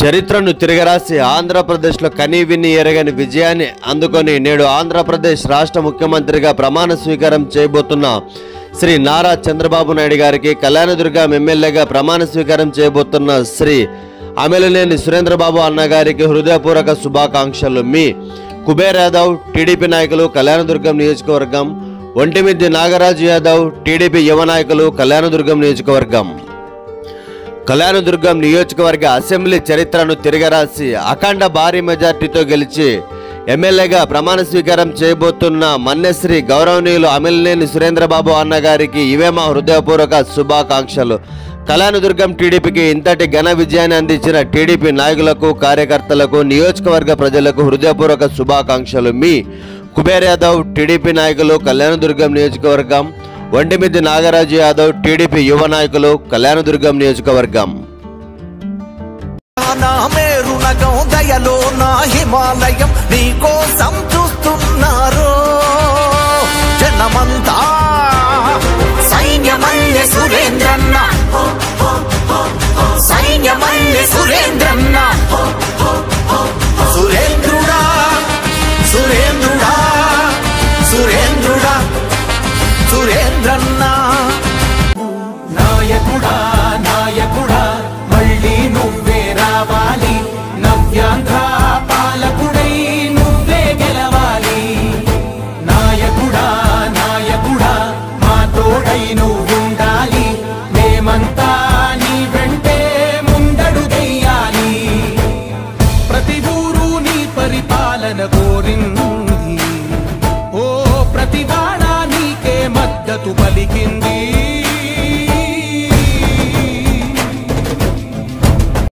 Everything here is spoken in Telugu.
చరిత్రను తిరగరాసి ఆంధ్రప్రదేశ్లో కనీవిని ఎరగని విజయాన్ని అందుకొని నేడు ఆంధ్రప్రదేశ్ రాష్ట్ర ముఖ్యమంత్రిగా ప్రమాణ స్వీకారం చేయబోతున్న శ్రీ నారా చంద్రబాబు నాయుడు గారికి కళ్యాణదుర్గం ఎమ్మెల్యేగా ప్రమాణ స్వీకారం చేయబోతున్న శ్రీ అమిలినేని సురేంద్రబాబు అన్న గారికి హృదయపూర్వక శుభాకాంక్షలు. మీ కుబేర్ యాదవ్ టీడీపీ నాయకులు కళ్యాణదుర్గం నియోజకవర్గం, ఒంటిమిద్ది నాగరాజు యాదవ్ టీడీపీ యువ నాయకులు కళ్యాణదుర్గం నియోజకవర్గం. కళ్యాణదుర్గం నియోజకవర్గ అసెంబ్లీ చరిత్రను తిరగరాసి అఖండ భారీ మెజార్టీతో గెలిచి ఎమ్మెల్యేగా ప్రమాణ స్వీకారం చేయబోతున్న మన్యశ్రీ గౌరవనీయులు అమిలినేని సురేంద్రబాబు అన్న గారికి ఇవే మా హృదయపూర్వక శుభాకాంక్షలు. కళ్యాణదుర్గం టీడీపీకి ఇంతటి ఘన విజయాన్ని అందించిన టీడీపీ నాయకులకు, కార్యకర్తలకు, నియోజకవర్గ ప్రజలకు హృదయపూర్వక శుభాకాంక్షలు. మీ కుబేర్ యాదవ్ టీడీపీ నాయకులు కళ్యాణదుర్గం నియోజకవర్గం, ఒంటిమిద్ది నాగరాజు యాదవ్ టీడీపీ యువ నాయకులు కళ్యాణదుర్గం నియోజకవర్గం. దయలో నా హిమాలయం నీకోసం చూస్తున్నారు జనమంతా. సైన్యమల్లె సురేంద్రన్న, సైన్యమల్లె సురేంద్రన్న.